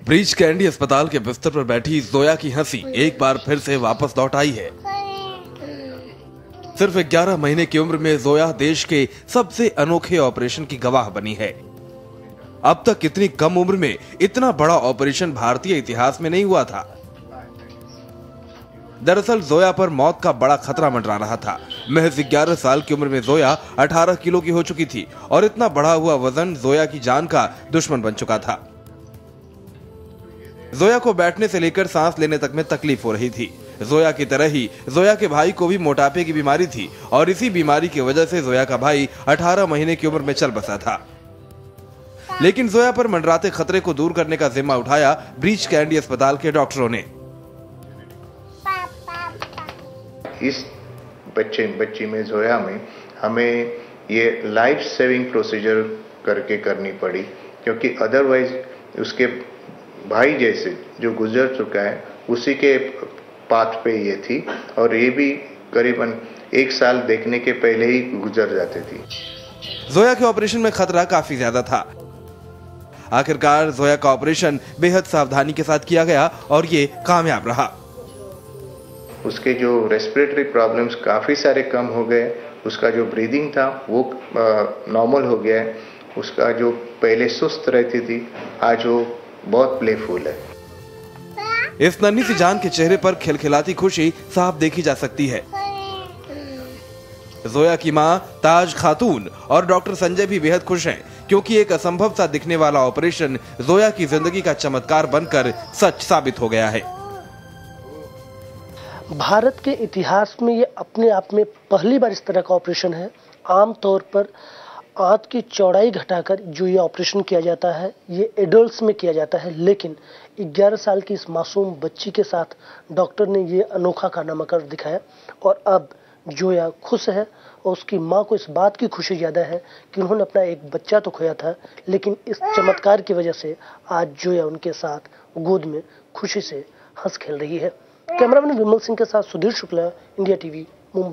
Breach candy अस्पताल के बिस्तर पर बैठी जोया की हंसी एक बार फिर से वापस लौट आई है। सिर्फ 11 महीने की उम्र में जोया देश के सबसे अनोखे ऑपरेशन की गवाह बनी है। अब तक इतनी कम उम्र में इतना बड़ा ऑपरेशन भारतीय इतिहास में नहीं हुआ था। दरअसल जोया पर मौत का बड़ा खतरा मंडरा रहा था। महज 11 साल की उम्र में जोया 18 किलो की हो चुकी थी और इतना बढ़ा हुआ वजन जोया की जान का दुश्मन बन चुका था। जोया को बैठने से लेकर सांस लेने तक में तकलीफ हो रही थी। जोया की तरह ही जोया के भाई को भी मोटापे की बीमारी थी और इसी बीमारी की वजह से जोया का भाई 18 महीने की उम्र में चल बसा था। लेकिन जोया पर मंडराते खतरे को दूर करने का जिम्मा उठाया ब्रीच कैंडी अस्पताल के डॉक्टरों ने। इस बच्ची में जोया में हमें ये लाइफ सेविंग प्रोसीजर करके करनी पड़ी, क्योंकि अदरवाइज उसके भाई जैसे जो गुजर चुका है उसी के पाथ पे ये थी और ये भी करीबन 1 साल देखने के पहले ही गुजर जाती थी। जोया के ऑपरेशन में खतरा काफी ज्यादा था। आखिरकार जोया का ऑपरेशन बेहद सावधानी के साथ किया गया और ये कामयाब रहा। उसके जो रेस्पिरेटरी प्रॉब्लम्स काफी सारे कम हो गए, उसका जो ब्रीदिंग था वो नॉर्मल हो गया है, उसका जो पहले सुस्त रहती थी आज वो बहुत प्लेफुल है। इस नन्ही सी जान के चेहरे पर खिलखिलाती खुशी साफ देखी जा सकती है। जोया की मां ताज खातून और डॉक्टर संजय भी बेहद खुश हैं, क्योंकि एक असंभव सा दिखने वाला ऑपरेशन जोया की जिंदगी का चमत्कार बनकर सच साबित हो गया है। भारत के इतिहास में ये अपने आप में पहली बार इस तरह का ऑपरेशन है। आमतौर पर आंत की चौड़ाई घटाकर जो ये ऑपरेशन किया जाता है ये एडल्ट्स में किया जाता है, लेकिन 11 साल की इस मासूम बच्ची के साथ डॉक्टर ने ये अनोखा कारनामा कर दिखाया और अब जोया खुश है और उसकी मां को इस बात की खुशी ज़्यादा है कि उन्होंने अपना एक बच्चा तो खोया था, लेकिन इस चमत्कार की वजह से आज जोया उनके साथ गोद में खुशी से हंस खेल रही है। कैमरामैन विमल सिंह के साथ सुधीर शुक्ला, इंडिया टीवी।